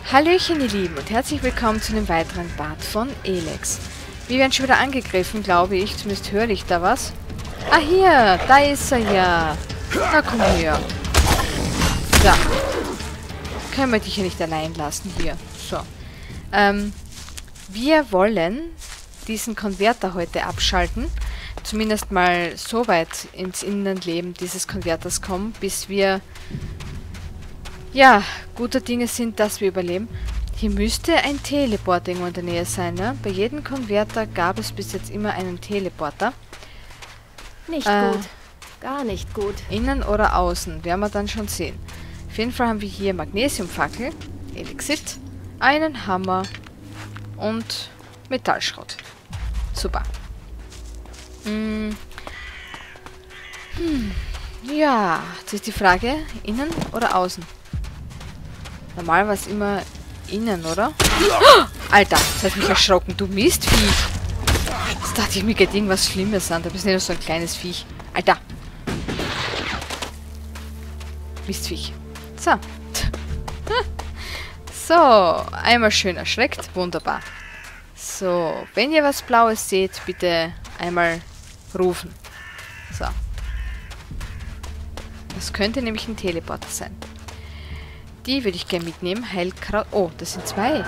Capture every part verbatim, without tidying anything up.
Hallöchen ihr Lieben und herzlich willkommen zu einem weiteren Part von Elex. Wir werden schon wieder angegriffen, glaube ich. Zumindest höre ich da was. Ah, hier! Da ist er ja! Na, komm her. So. Können wir dich ja nicht allein lassen hier. So. Ähm, wir wollen diesen Konverter heute abschalten. Zumindest mal so weit ins Innenleben dieses Konverters kommen, bis wir ja, guter Dinge sind, dass wir überleben. Hier müsste ein Teleporter irgendwo in der Nähe sein, ne? Bei jedem Konverter gab es bis jetzt immer einen Teleporter. Nicht äh, gut. Gar nicht gut. Innen oder außen, werden wir dann schon sehen. Auf jeden Fall haben wir hier Magnesiumfackel, Elixit, einen Hammer und Metallschrott. Super. Hm. Hm. Ja, jetzt ist die Frage, innen oder außen? Normal war es immer innen, oder? Oh, Alter, das hat mich erschrocken. Du Mistviech. Jetzt dachte ich, mir geht irgendwas Schlimmes an. Da bist du nicht so ein kleines Viech. Alter. Mistviech. So. So, einmal schön erschreckt. Wunderbar. So, wenn ihr was Blaues seht, bitte einmal rufen. So. Das könnte nämlich ein Teleporter sein. Die würde ich gerne mitnehmen. Heilkraut. Oh, das sind zwei.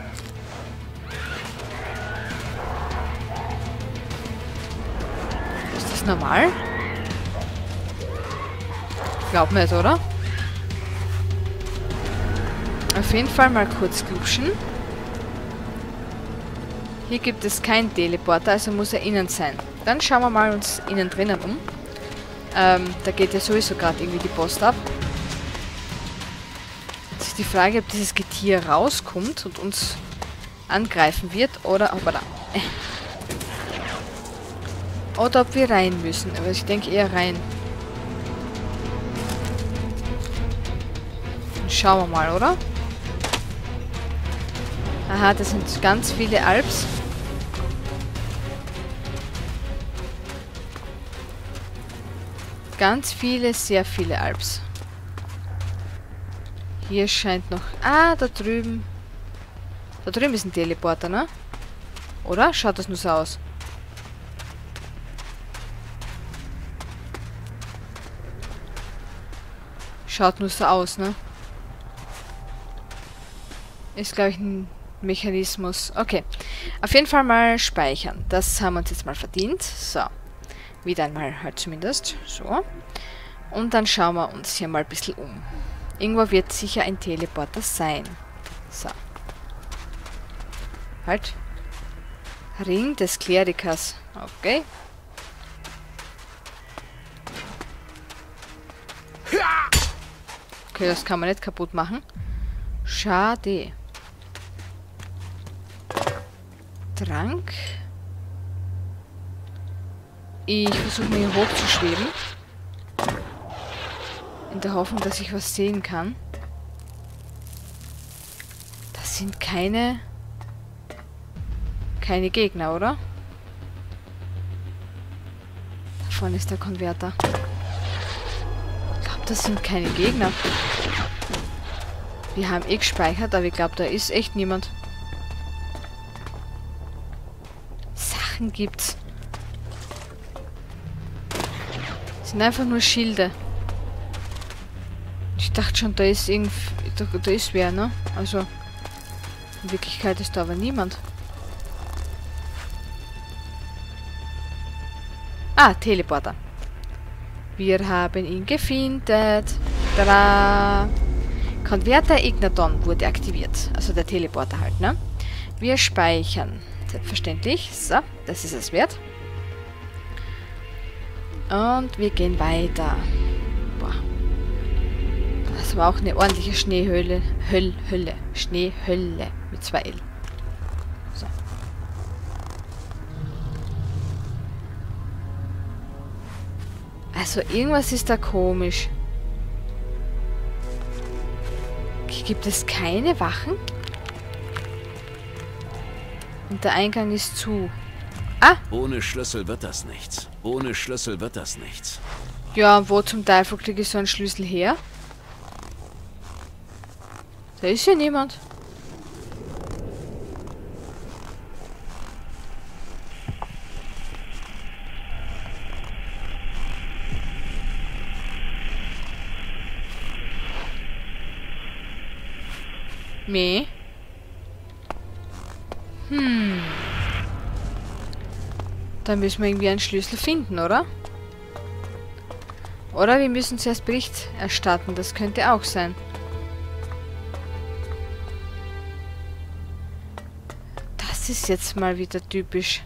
Ist das normal? Glaub nicht, oder? Auf jeden Fall mal kurz glupschen. Hier gibt es keinen Teleporter, also muss er innen sein. Dann schauen wir mal uns innen drinnen um. Ähm, da geht ja sowieso gerade irgendwie die Post ab. Ist die Frage, ob dieses Getier rauskommt und uns angreifen wird oder ob er da äh. oder ob wir rein müssen. Aber ich denke eher rein. Schauen wir mal, oder? Aha, das sind ganz viele Alps. Ganz viele, sehr viele Alps. Hier scheint noch... Ah, da drüben. Da drüben ist ein Teleporter, ne? Oder? Schaut das nur so aus? Schaut nur so aus, ne? Ist, glaube ich, ein Mechanismus. Okay. Auf jeden Fall mal speichern. Das haben wir uns jetzt mal verdient. So. Wieder einmal halt zumindest. So. Und dann schauen wir uns hier mal ein bisschen um. Irgendwo wird sicher ein Teleporter sein. So. Halt. Ring des Klerikers. Okay. Okay, das kann man nicht kaputt machen. Schade. Trank. Ich versuche mir hier hoch zu schweben. In der Hoffnung, dass ich was sehen kann. Das sind keine... keine Gegner, oder? Da vorne ist der Konverter. Ich glaube, das sind keine Gegner. Wir haben eh gespeichert, aber ich glaube, da ist echt niemand. Sachen gibt's. Das sind einfach nur Schilde. Ich dachte schon, da ist irgend... Da, da ist wer, ne? Also, in Wirklichkeit ist da aber niemand. Ah, Teleporter. Wir haben ihn gefunden. Tada! Konverter Ignaton wurde aktiviert. Also der Teleporter halt, ne? Wir speichern. Selbstverständlich. So, das ist es wert. Und wir gehen weiter. Boah. Das war auch eine ordentliche Schneehöhle. Höll, Hölle. Schneehölle. Mit zwei L. So. Also irgendwas ist da komisch. Hier gibt es keine Wachen. Und der Eingang ist zu. Ah! Ohne Schlüssel wird das nichts. Ohne Schlüssel wird das nichts. Ja, wo zum Teufel kriege ich so einen Schlüssel her? Da ist ja niemand. Me. Hm. Dann müssen wir irgendwie einen Schlüssel finden, oder? Oder wir müssen zuerst Bericht erstatten. Das könnte auch sein. Das ist jetzt mal wieder typisch.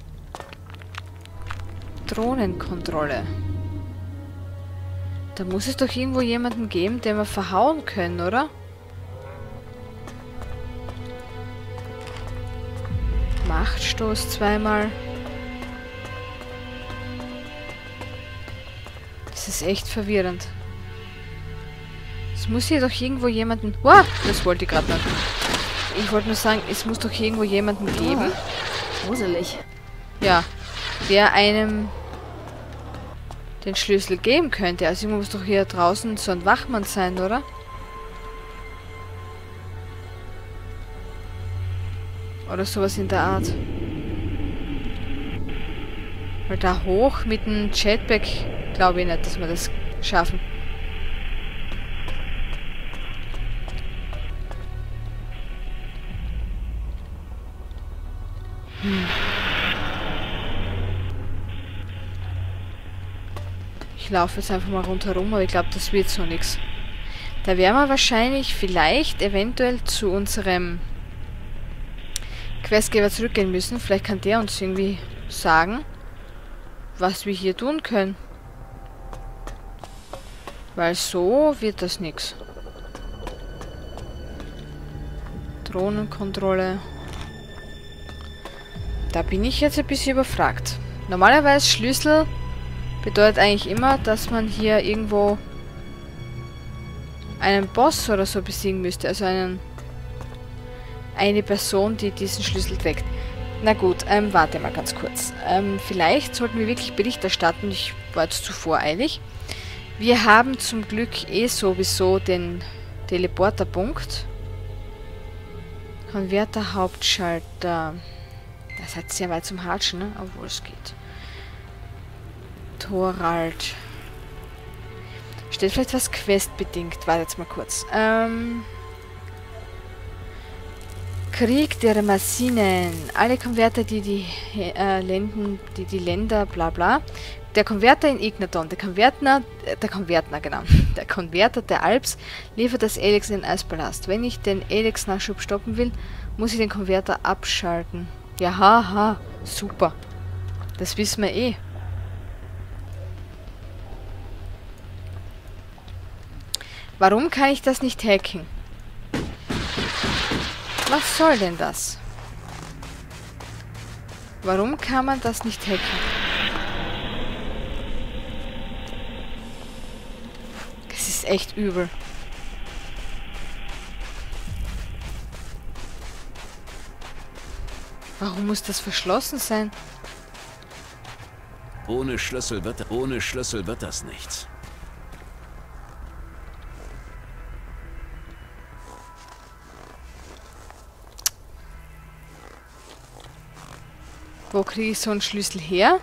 Drohnenkontrolle. Da muss es doch irgendwo jemanden geben, den wir verhauen können, oder? Machtstoß zweimal. Das ist echt verwirrend. Es muss hier doch irgendwo jemanden... Wow, das wollte ich gerade nicht. Ich wollte nur sagen, es muss doch irgendwo jemanden geben. Oh, gruselig. Ja, der einem den Schlüssel geben könnte. Also muss doch hier draußen so ein Wachmann sein, oder? Oder sowas in der Art. Weil da hoch mit dem Jetpack glaube ich nicht, dass wir das schaffen. Hm. Ich laufe jetzt einfach mal rundherum, aber ich glaube, das wird so nichts. Da werden wir wahrscheinlich vielleicht eventuell zu unserem Questgeber zurückgehen müssen. Vielleicht kann der uns irgendwie sagen, was wir hier tun können. Weil so wird das nichts. Drohnenkontrolle. Da bin ich jetzt ein bisschen überfragt. Normalerweise Schlüssel bedeutet eigentlich immer, dass man hier irgendwo einen Boss oder so besiegen müsste. Also einen eine Person, die diesen Schlüssel trägt. Na gut, ähm, warte mal ganz kurz. Ähm, vielleicht sollten wir wirklich Bericht erstatten. Ich war jetzt zu voreilig. Wir haben zum Glück eh sowieso den Teleporterpunkt. Konverter, Hauptschalter. Das hat sehr weit zum Hatschen, ne? Obwohl es geht. Thorald. Steht vielleicht was questbedingt. Warte jetzt mal kurz. Ähm... Krieg der Maschinen. Alle Konverter, die die äh, Länden, die die Länder, bla bla. Der Konverter in Ignaton, der Konverter, äh, der Konverter, genau. Der Konverter der Alps liefert das Elex in den Eispalast. Wenn ich den Elex-Nachschub stoppen will, muss ich den Konverter abschalten. Ja, haha, super. Das wissen wir eh. Warum kann ich das nicht hacken? Was soll denn das? Warum kann man das nicht hacken? Das ist echt übel. Warum muss das verschlossen sein? Ohne Schlüssel wird, ohne Schlüssel wird das nichts. Wo kriege ich so einen Schlüssel her?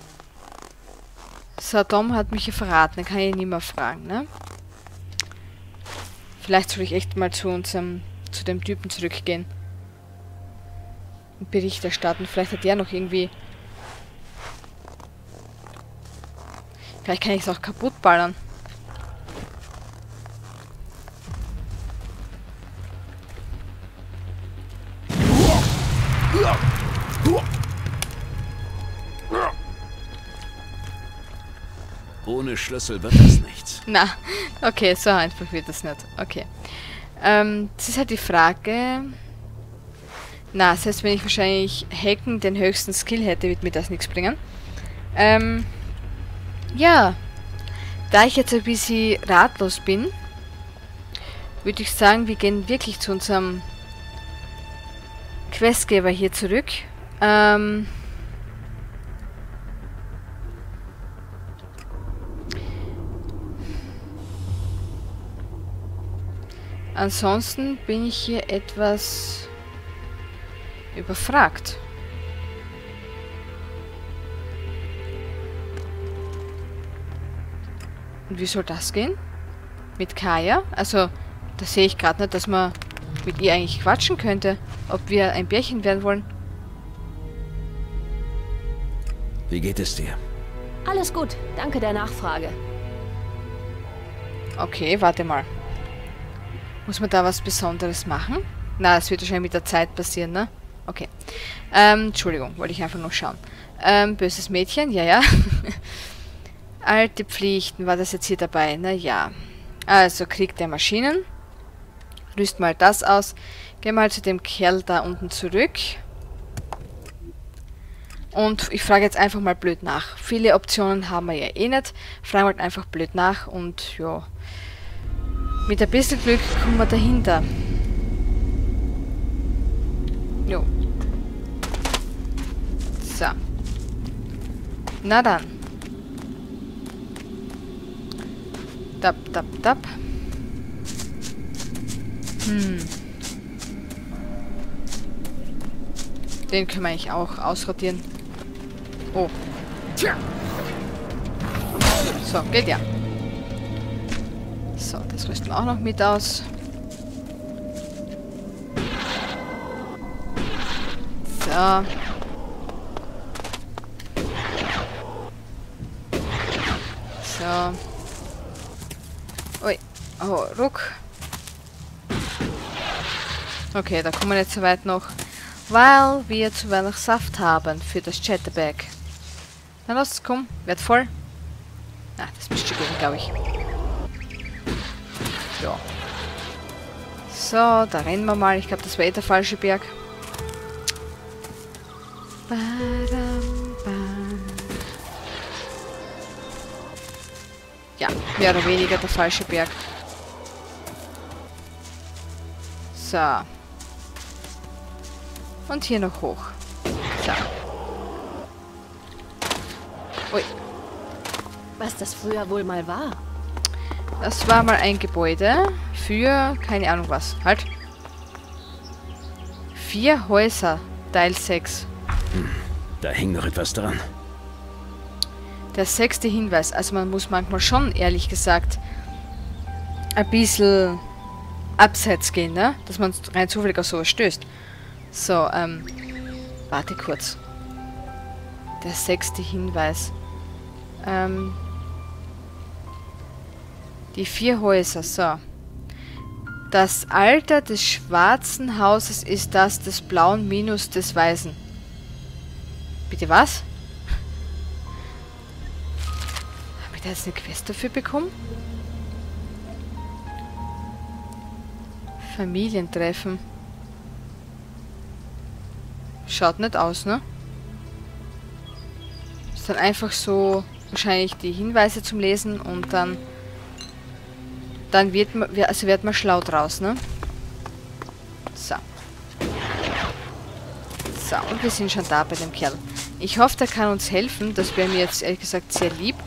Saddam hat mich ja verraten, den kann ich nicht mehr fragen, ne? Vielleicht soll ich echt mal zu unserem, zu dem Typen zurückgehen. Und Bericht erstatten. Vielleicht hat der noch irgendwie... Vielleicht kann ich es auch kaputt ballern. Ohne Schlüssel wird das nichts. Na, okay, so einfach wird das nicht. Okay. Ähm, das ist halt die Frage... Na, das heißt, wenn ich wahrscheinlich Hacken den höchsten Skill hätte, wird mir das nichts bringen. Ähm, ja. Da ich jetzt ein bisschen ratlos bin, würde ich sagen, wir gehen wirklich zu unserem Questgeber hier zurück. Ähm... Ansonsten bin ich hier etwas überfragt. Und wie soll das gehen? Mit Kaya? Also, da sehe ich gerade nicht, dass man mit ihr eigentlich quatschen könnte. Ob wir ein Pärchen werden wollen. Wie geht es dir? Alles gut, danke der Nachfrage. Okay, warte mal. Muss man da was Besonderes machen? Na, das wird wahrscheinlich mit der Zeit passieren, ne? Okay. Ähm, Entschuldigung, wollte ich einfach nur schauen. Ähm, böses Mädchen, ja, ja. Alte Pflichten, war das jetzt hier dabei? Na ja. Also, Krieg der Maschinen. Rüst mal das aus. Geh mal zu dem Kerl da unten zurück. Und ich frage jetzt einfach mal blöd nach. Viele Optionen haben wir ja eh nicht. Fragen wir halt einfach blöd nach und ja. Mit ein bisschen Glück kommen wir dahinter. Jo. So. Na dann. Tap, tap, tap. Hm. Den können wir eigentlich auch ausrotieren. Oh. So, geht ja. So, das rüsten wir auch noch mit aus. So. So. Ui. Oh, ruck. Okay, da kommen wir nicht so weit noch. Weil wir zu wenig Saft haben für das Chatterbag. Na los, komm, wird voll. Ah, das müsste gehen, glaube ich. Ja. So, da rennen wir mal. Ich glaube, das war eh der falsche Berg. Ja, mehr oder weniger der falsche Berg. So. Und hier noch hoch. So. Ui. Was das früher wohl mal war. Das war mal ein Gebäude für keine Ahnung was. Halt. Vier Häuser. Teil sechs. Hm, da hängt noch etwas dran. Der sechste Hinweis. Also man muss manchmal schon, ehrlich gesagt, ein bisschen abseits gehen, ne? Dass man rein zufällig auf sowas stößt. So, ähm, warte kurz. Der sechste Hinweis. Ähm, die vier Häuser, so. Das Alter des schwarzen Hauses ist das des blauen minus des weißen. Bitte was? Habe ich da jetzt eine Quest dafür bekommen? Familientreffen. Schaut nicht aus, ne? Ist dann einfach so wahrscheinlich die Hinweise zum Lesen und dann dann wird man, also wird man schlau draus, ne? So. So, und wir sind schon da bei dem Kerl. Ich hoffe, der kann uns helfen. Das wäre mir jetzt ehrlich gesagt sehr lieb.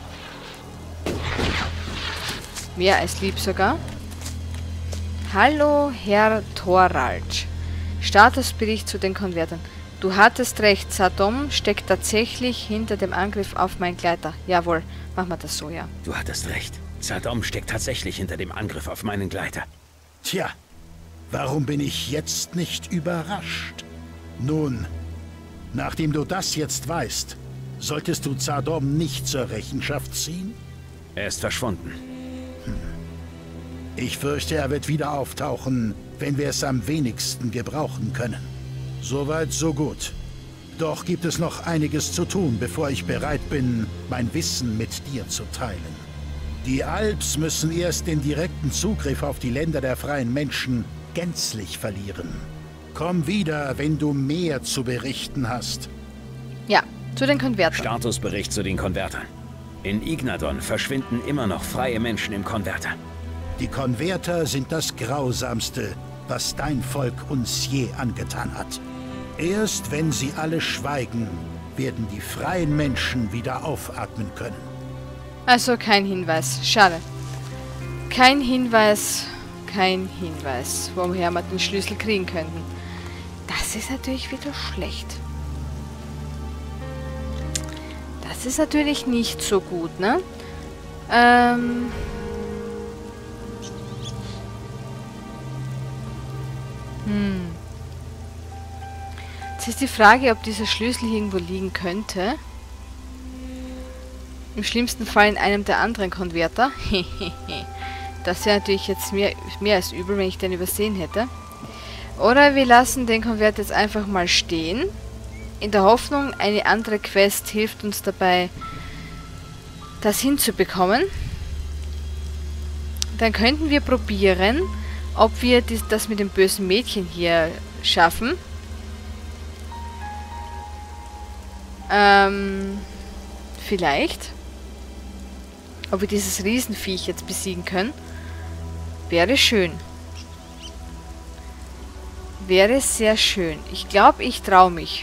Mehr als lieb sogar. Hallo, Herr Thorald. Statusbericht zu den Konvertern. Du hattest recht, Saddam steckt tatsächlich hinter dem Angriff auf meinen Gleiter. Jawohl, machen wir das so, ja. Du hattest recht. Saddam steckt tatsächlich hinter dem Angriff auf meinen Gleiter. Tja, warum bin ich jetzt nicht überrascht? Nun, nachdem du das jetzt weißt, solltest du Saddam nicht zur Rechenschaft ziehen? Er ist verschwunden. Hm. Ich fürchte, er wird wieder auftauchen, wenn wir es am wenigsten gebrauchen können. Soweit, so gut. Doch gibt es noch einiges zu tun, bevor ich bereit bin, mein Wissen mit dir zu teilen. Die Alps müssen erst den direkten Zugriff auf die Länder der freien Menschen gänzlich verlieren. Komm wieder, wenn du mehr zu berichten hast. Ja, zu den Konvertern. Statusbericht zu den Konvertern. In Ignadon verschwinden immer noch freie Menschen im Konverter. Die Konverter sind das Grausamste, was dein Volk uns je angetan hat. Erst wenn sie alle schweigen, werden die freien Menschen wieder aufatmen können. Also kein Hinweis. Schade. Kein Hinweis, kein Hinweis, woher wir den Schlüssel kriegen könnten. Das ist natürlich wieder schlecht. Das ist natürlich nicht so gut, ne? Ähm... Hm. Jetzt ist die Frage, ob dieser Schlüssel irgendwo liegen könnte. Im schlimmsten Fall in einem der anderen Konverter. Das wäre natürlich jetzt mehr, mehr als übel, wenn ich den übersehen hätte. Oder wir lassen den Konverter jetzt einfach mal stehen. In der Hoffnung, eine andere Quest hilft uns dabei, das hinzubekommen. Dann könnten wir probieren, ob wir das mit dem bösen Mädchen hier schaffen. Ähm, vielleicht. Ob wir dieses Riesenviech jetzt besiegen können. Wäre schön. Wäre sehr schön. Ich glaube, ich traue mich.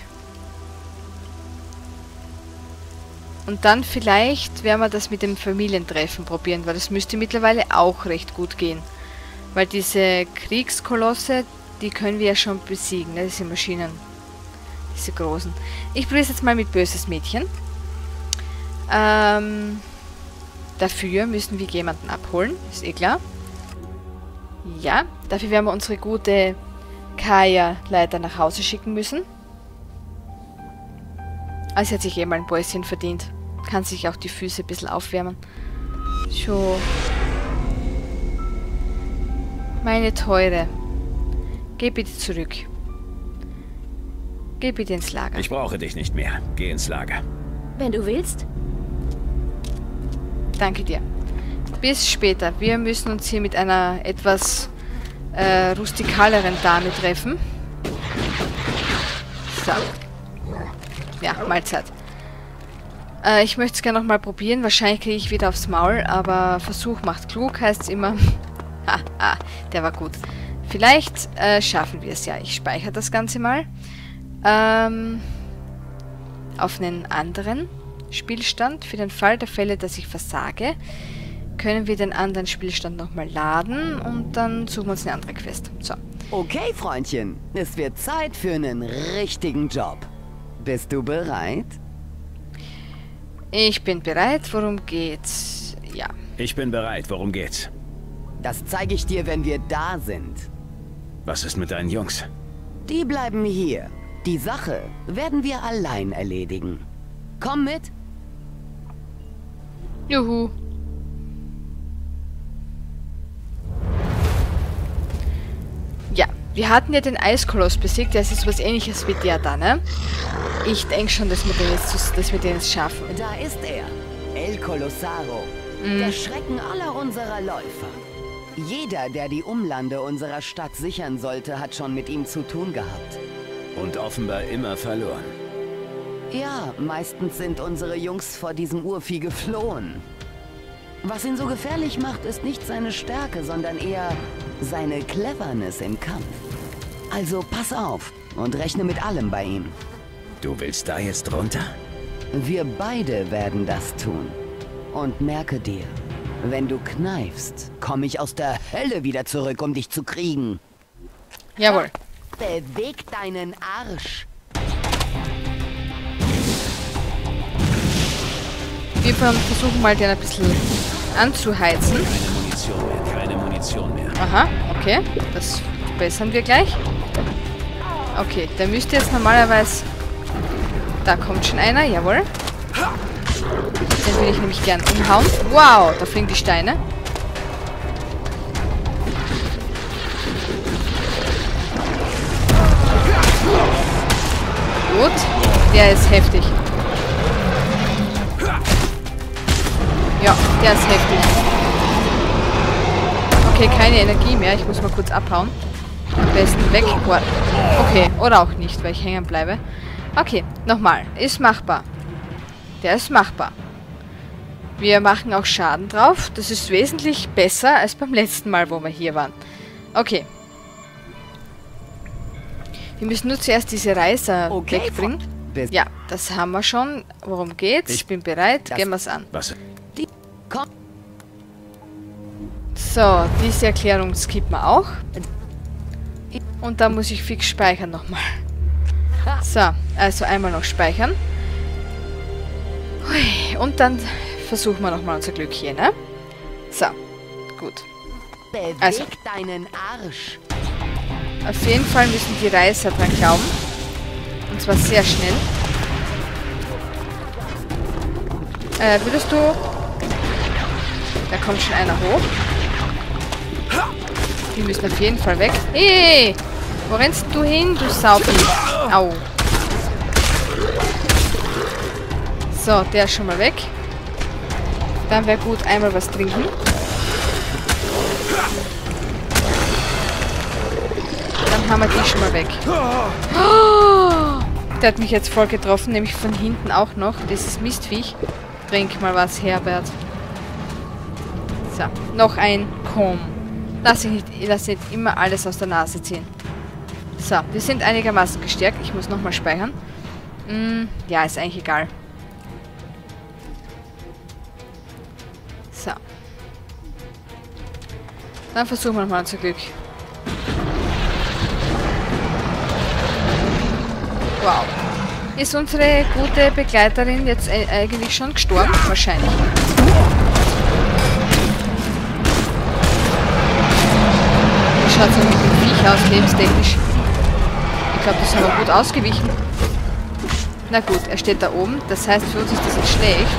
Und dann vielleicht werden wir das mit dem Familientreffen probieren, weil das müsste mittlerweile auch recht gut gehen. Weil diese Kriegskolosse, die können wir ja schon besiegen, ne? Diese Maschinen. Diese großen. Ich probiere es jetzt mal mit böses Mädchen. Ähm, dafür müssen wir jemanden abholen, ist eh klar. Ja, dafür werden wir unsere gute Kaya leider nach Hause schicken müssen. Also sie hat sich eh mal ein Päuschen verdient. Kann sich auch die Füße ein bisschen aufwärmen. So. Meine Teure. Geh bitte zurück. Geh bitte ins Lager. Ich brauche dich nicht mehr. Geh ins Lager. Wenn du willst. Danke dir. Bis später. Wir müssen uns hier mit einer etwas äh, rustikaleren Dame treffen. So. Ja, Mahlzeit. Äh, ich möchte es gerne nochmal probieren. Wahrscheinlich kriege ich wieder aufs Maul, aber Versuch macht klug, heißt es immer. Haha, der war gut. Vielleicht äh, schaffen wir es ja. Ich speichere das Ganze mal. Ähm, auf einen anderen Spielstand. Für den Fall der Fälle, dass ich versage, können wir den anderen Spielstand nochmal laden und dann suchen wir uns eine andere Quest. So. Okay, Freundchen. Es wird Zeit für einen richtigen Job. Bist du bereit? Ich bin bereit. Worum geht's? Ja. Ich bin bereit. Worum geht's? Das zeige ich dir, wenn wir da sind. Was ist mit deinen Jungs? Die bleiben hier. Die Sache werden wir allein erledigen. Komm mit. Juhu. Ja, wir hatten ja den Eiskoloss besiegt. Das ist was Ähnliches wie der da, ne? Ich denke schon, dass wir den jetzt, dass wir den jetzt schaffen. Da ist er. El Colossaro. Mm. Der Schrecken aller unserer Läufer. Jeder, der die Umlande unserer Stadt sichern sollte, hat schon mit ihm zu tun gehabt. Und offenbar immer verloren. Ja, meistens sind unsere Jungs vor diesem Urvieh geflohen. Was ihn so gefährlich macht, ist nicht seine Stärke, sondern eher seine Cleverness im Kampf. Also pass auf und rechne mit allem bei ihm. Du willst da jetzt runter? Wir beide werden das tun. Und merke dir, wenn du kneifst, komme ich aus der Hölle wieder zurück, um dich zu kriegen. Jawohl. Beweg deinen Arsch. Wir versuchen mal den ein bisschen anzuheizen. Keine Munition mehr, keine Munition mehr. Aha, okay. Das verbessern wir gleich. Okay, der müsste jetzt normalerweise... Da kommt schon einer, jawohl. Den will ich nämlich gern umhauen. Wow, da fliegen die Steine. Gut, der ist heftig. Ja, der ist heftig. Okay, keine Energie mehr. Ich muss mal kurz abhauen. Am besten weg. Okay, oder auch nicht, weil ich hängen bleibe. Okay, nochmal. Ist machbar. Der ist machbar. Wir machen auch Schaden drauf. Das ist wesentlich besser als beim letzten Mal, wo wir hier waren. Okay. Wir müssen nur zuerst diese Reiser Okay, wegbringen. Bist Ja, das haben wir schon. Worum geht's? Ich bin bereit. Das- Gehen wir's an. Was? die... Komm. So, diese Erklärung skippen wir auch. Und dann muss ich fix speichern nochmal. So, also einmal noch speichern. Hui, und dann versuchen wir nochmal unser Glück hier, ne? So, gut. Beweg Also. deinen Arsch. Auf jeden Fall müssen die Reißer dran glauben. Und zwar sehr schnell. Äh, würdest du... Da kommt schon einer hoch. Die müssen auf jeden Fall weg. Hey! Wo rennst du hin, du Sauvieh? Au. So, der ist schon mal weg. Dann wäre gut, einmal was trinken. Dann haben wir die schon mal weg. Oh, der hat mich jetzt voll getroffen, nämlich von hinten auch noch. Das ist Mistviech. Trink mal was, Herbert. So, noch ein. Komm. Lass ich nicht, lass nicht immer alles aus der Nase ziehen. So, wir sind einigermaßen gestärkt. Ich muss nochmal speichern. Hm, ja, ist eigentlich egal. So. Dann versuchen wir mal unser Glück. Wow. Ist unsere gute Begleiterin jetzt eigentlich schon gestorben? Wahrscheinlich. Wie schaut es mit dem Viech aus, lebenstechnisch? Ich glaube, das ist aber gut ausgewichen. Na gut, er steht da oben. Das heißt, für uns ist das jetzt schlecht.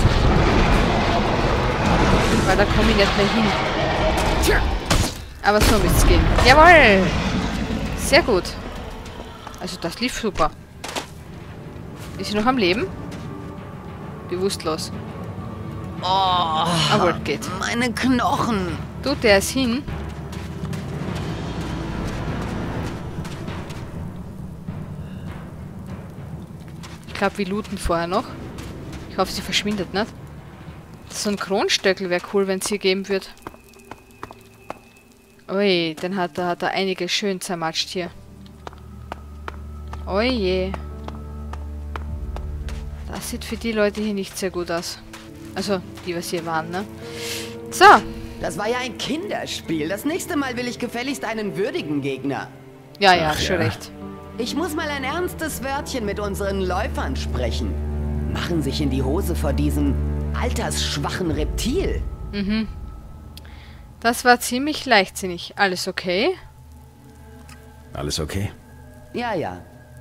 Weil da komme ich nicht mehr hin. Aber so müsste es gehen. Jawohl! Sehr gut. Also das lief super. Ist sie noch am Leben? Bewusstlos. Oh, Aber geht. meine Knochen. Du, der ist hin. Ich glaube, wir looten vorher noch. Ich hoffe, sie verschwindet nicht. So ein Kronstöckel wäre cool, wenn es hier geben würde. Ui, dann hat er, hat er einige schön zermatscht hier. Oje. Das sieht für die Leute hier nicht sehr gut aus. Also, die, was hier waren, ne? So. Das war ja ein Kinderspiel. Das nächste Mal will ich gefälligst einen würdigen Gegner. Ja, ja, Ach, schon ja. recht. Ich muss mal ein ernstes Wörtchen mit unseren Läufern sprechen. Machen sich in die Hose vor diesem altersschwachen Reptil. Mhm. Das war ziemlich leichtsinnig. Alles okay? Alles okay? Ja, ja.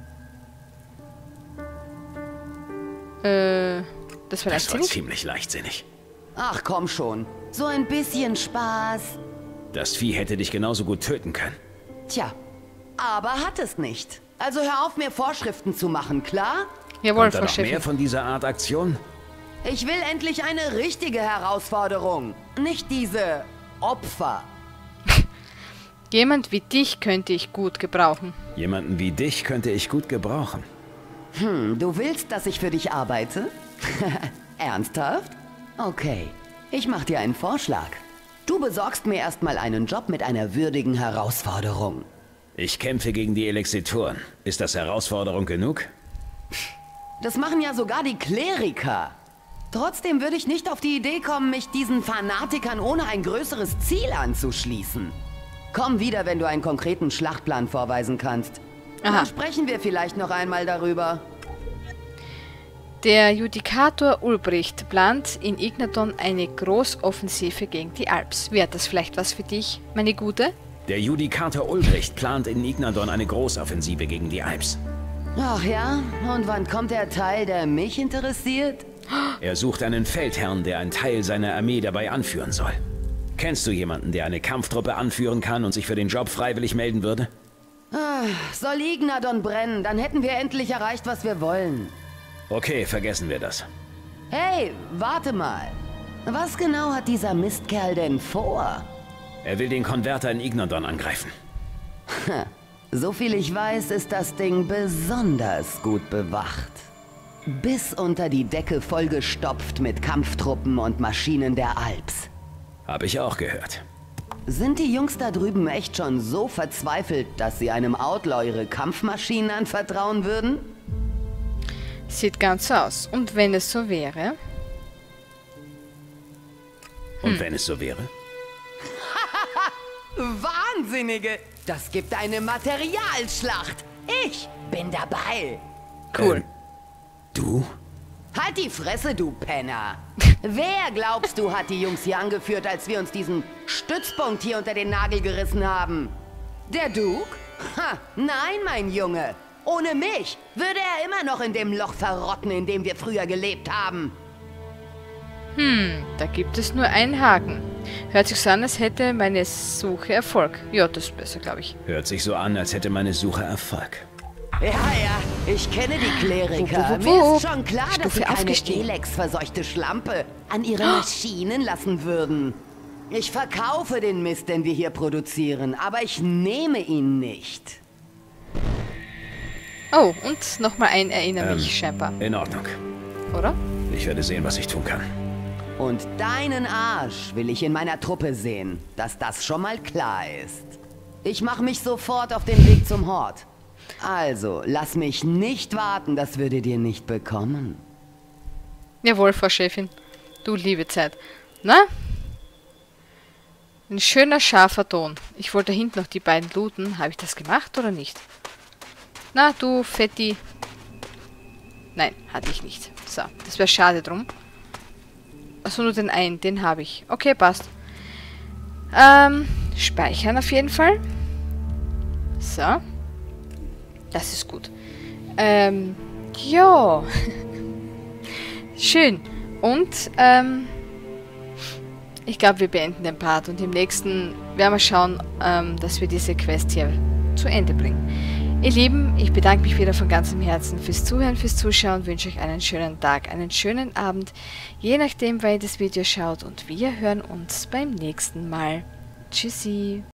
Äh, das war Das war leichtsinnig? ziemlich leichtsinnig. Ach, komm schon. So ein bisschen Spaß. Das Vieh hätte dich genauso gut töten können. Tja, aber hat es nicht. Also hör auf, mir Vorschriften zu machen, klar? Jawohl, Kommt da Frau noch mehr Chefin. von dieser Art Aktion? Ich will endlich eine richtige Herausforderung. Nicht diese Opfer. Jemand wie dich könnte ich gut gebrauchen. Jemanden wie dich könnte ich gut gebrauchen. Hm, du willst, dass ich für dich arbeite? Ernsthaft? Okay, ich mach dir einen Vorschlag. Du besorgst mir erstmal einen Job mit einer würdigen Herausforderung. Ich kämpfe gegen die Elexitoren. Ist das Herausforderung genug? Das machen ja sogar die Kleriker. Trotzdem würde ich nicht auf die Idee kommen, mich diesen Fanatikern ohne ein größeres Ziel anzuschließen. Komm wieder, wenn du einen konkreten Schlachtplan vorweisen kannst. Aha. Dann sprechen wir vielleicht noch einmal darüber. Der Judikator Ulbricht plant in Ignaton eine Großoffensive gegen die Alps. Wäre das vielleicht was für dich, meine Gute? Der Judikator Ulbricht plant in Ignadon eine Großoffensive gegen die Alps. Ach ja? Und wann kommt der Teil, der mich interessiert? Er sucht einen Feldherrn, der einen Teil seiner Armee dabei anführen soll. Kennst du jemanden, der eine Kampftruppe anführen kann und sich für den Job freiwillig melden würde? Ah, soll Ignadon brennen, dann hätten wir endlich erreicht, was wir wollen. Okay, vergessen wir das. Hey, warte mal. Was genau hat dieser Mistkerl denn vor? Er will den Konverter in Ignadon angreifen. So viel ich weiß, ist das Ding besonders gut bewacht. Bis unter die Decke vollgestopft mit Kampftruppen und Maschinen der Alps. Habe ich auch gehört. Sind die Jungs da drüben echt schon so verzweifelt, dass sie einem Outlaw ihre Kampfmaschinen anvertrauen würden? Sieht ganz so aus. Und wenn es so wäre? Und wenn es so wäre? Wahnsinnige! Das gibt eine Materialschlacht. Ich bin dabei. Cool. Ähm, du? Halt die Fresse, du Penner! Wer, glaubst du, hat die Jungs hier angeführt, als wir uns diesen Stützpunkt hier unter den Nagel gerissen haben? Der Duke? Ha, nein, mein Junge. Ohne mich würde er immer noch in dem Loch verrotten, in dem wir früher gelebt haben. Hm, da gibt es nur einen Haken. Hört sich so an, als hätte meine Suche Erfolg. Ja, das ist besser, glaube ich. Hört sich so an, als hätte meine Suche Erfolg. Ja, ja, ich kenne die Kleriker. Wo, wo, wo, wo? Mir ist schon klar, dass Stufe sie keine aufgestiegen. Elex-verseuchte Schlampe an ihre Maschinen lassen würden. Ich verkaufe den Mist, den wir hier produzieren, aber ich nehme ihn nicht. Oh, und nochmal ein Erinner mich, Ähm, scheinbar. In Ordnung. Oder? Ich werde sehen, was ich tun kann. Und deinen Arsch will ich in meiner Truppe sehen, dass das schon mal klar ist. Ich mache mich sofort auf den Weg zum Hort. Also, lass mich nicht warten, das würde dir nicht bekommen. Jawohl, Frau Chefin. Du liebe Zeit. Na? Ein schöner, scharfer Ton. Ich wollte hinten noch die beiden looten. Habe ich das gemacht oder nicht? Na, du Fetti. Nein, hatte ich nicht. So, das wäre schade drum. Achso, nur den einen. Den habe ich. Okay, passt. Ähm, speichern auf jeden Fall. So. Das ist gut. Ähm, ja. Schön. Und, ähm, ich glaube, wir beenden den Part und im nächsten werden wir schauen, ähm, dass wir diese Quest hier zu Ende bringen. Ihr Lieben, ich bedanke mich wieder von ganzem Herzen fürs Zuhören, fürs Zuschauen, wünsche euch einen schönen Tag, einen schönen Abend, je nachdem, wann ihr das Video schaut und wir hören uns beim nächsten Mal. Tschüssi!